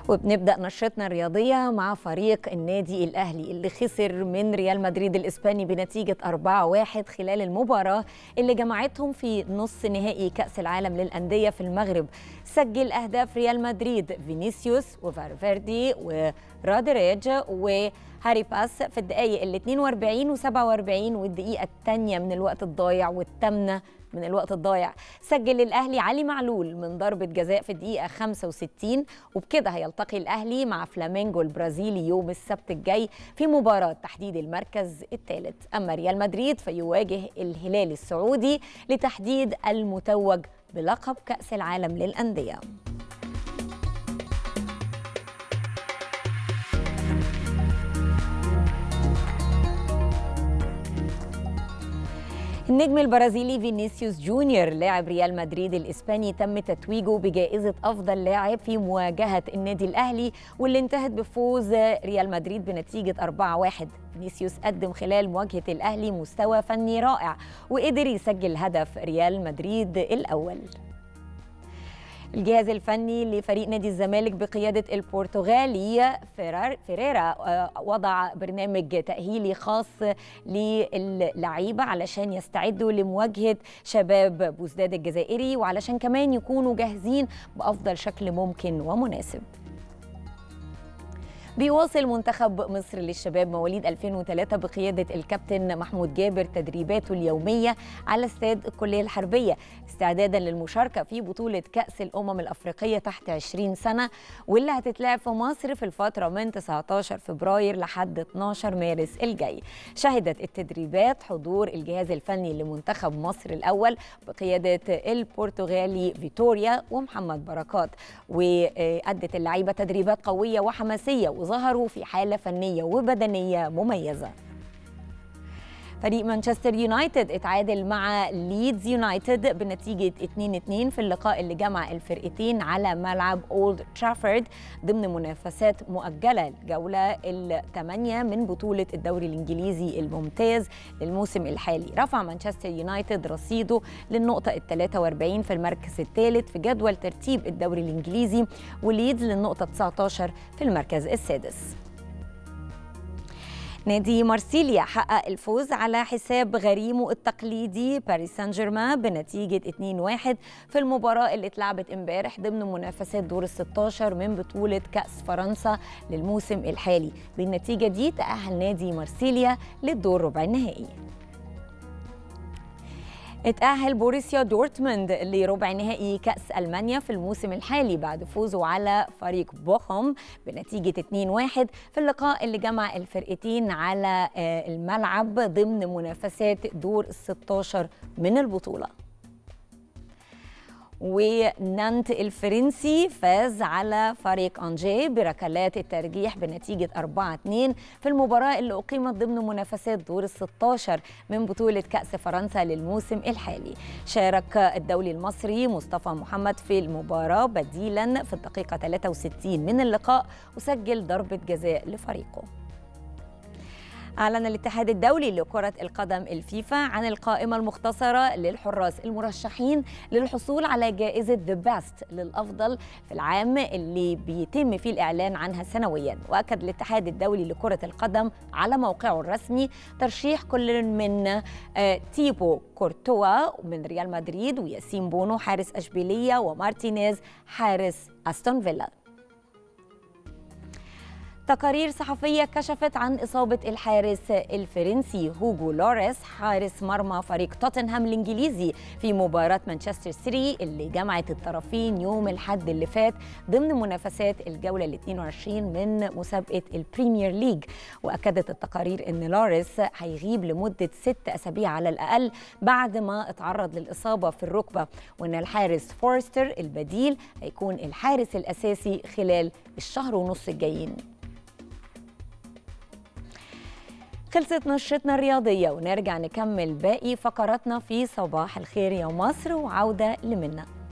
وبنبدأ نشرتنا الرياضية مع فريق النادي الأهلي اللي خسر من ريال مدريد الإسباني بنتيجة 4-1 خلال المباراة اللي جمعتهم في نص نهائي كأس العالم للأندية في المغرب. سجل أهداف ريال مدريد فينيسيوس وفالفيردي ورادريج وهاري باس في الدقايق ال 42 و47 والدقيقة الثانية من الوقت الضايع والثامنة من الوقت الضايع. سجل الأهلي علي معلول من ضربة جزاء في الدقيقة 65، وبكده هيلتقي الأهلي مع فلامينجو البرازيلي يوم السبت الجاي في مباراة تحديد المركز الثالث. أما ريال مدريد فيواجه الهلال السعودي لتحديد المتوج بلقب كأس العالم للأندية. النجم البرازيلي فينيسيوس جونيور لاعب ريال مدريد الإسباني تم تتويجه بجائزة أفضل لاعب في مواجهة النادي الأهلي واللي انتهت بفوز ريال مدريد بنتيجة 4-1. فينيسيوس قدم خلال مواجهة الأهلي مستوى فني رائع وقدر يسجل هدف ريال مدريد الأول. الجهاز الفني لفريق نادي الزمالك بقيادة البرتغالي فيريرا وضع برنامج تأهيلي خاص للعيبة علشان يستعدوا لمواجهة شباب بوزداد الجزائري وعلشان كمان يكونوا جاهزين بأفضل شكل ممكن ومناسب. بيواصل منتخب مصر للشباب مواليد 2003 بقيادة الكابتن محمود جابر تدريباته اليومية على استاد الكلية الحربية استعدادا للمشاركة في بطولة كأس الأمم الأفريقية تحت 20 سنة واللي هتتلعب في مصر في الفترة من 19 فبراير لحد 12 مارس الجاي. شهدت التدريبات حضور الجهاز الفني لمنتخب مصر الأول بقيادة البرتغالي فيتوريا ومحمد بركات، وأدت اللعيبة تدريبات قوية وحماسية وظهروا في حالة فنية وبدنية مميزة. فريق مانشستر يونايتد اتعادل مع ليدز يونايتد بنتيجة 2-2 في اللقاء اللي جمع الفرقتين على ملعب أولد ترافورد ضمن منافسات مؤجلة الجولة الثمانية من بطولة الدوري الإنجليزي الممتاز للموسم الحالي. رفع مانشستر يونايتد رصيده للنقطة ال 43 في المركز الثالث في جدول ترتيب الدوري الإنجليزي، وليدز للنقطة 19 في المركز السادس. نادي مارسيليا حقق الفوز على حساب غريمه التقليدي باريس سان جيرمان بنتيجة 2-1 في المباراة اللي اتلعبت امبارح ضمن منافسات دور ال16 من بطولة كأس فرنسا للموسم الحالي. بالنتيجة دي تأهل نادي مارسيليا للدور ربع النهائي. اتأهل بوريسيا دورتموند لربع نهائي كأس ألمانيا في الموسم الحالي بعد فوزه على فريق بوخم بنتيجة 2-1 في اللقاء اللي جمع الفرقتين على الملعب ضمن منافسات دور ال16 من البطولة. ونانت الفرنسي فاز على فريق أنجي بركلات الترجيح بنتيجة 4-2 في المباراة اللي أقيمت ضمن منافسات دور ال16 من بطولة كأس فرنسا للموسم الحالي. شارك الدولي المصري مصطفى محمد في المباراة بديلا في الدقيقة 63 من اللقاء وسجل ضربة جزاء لفريقه. أعلن الاتحاد الدولي لكرة القدم الفيفا عن القائمة المختصرة للحراس المرشحين للحصول على جائزة The Best للأفضل في العام اللي بيتم فيه الإعلان عنها سنوياً. وأكد الاتحاد الدولي لكرة القدم على موقعه الرسمي ترشيح كل من تيبو كورتوا من ريال مدريد وياسين بونو حارس أشبيلية ومارتينيز حارس أستون فيلا. تقارير صحفية كشفت عن إصابة الحارس الفرنسي هوغو لوريس حارس مرمى فريق توتنهام الإنجليزي في مباراة مانشستر سيتي اللي جمعت الطرفين يوم الأحد اللي فات ضمن منافسات الجولة ال 22 من مسابقة البريمير ليج. وأكدت التقارير أن لوريس هيغيب لمدة 6 أسابيع على الأقل بعد ما اتعرض للإصابة في الركبة، وأن الحارس فورستر البديل هيكون الحارس الأساسي خلال الشهر ونص الجايين. خلصت نشرتنا الرياضية ونرجع نكمل باقي فقراتنا في صباح الخير يا مصر وعودة لمنى.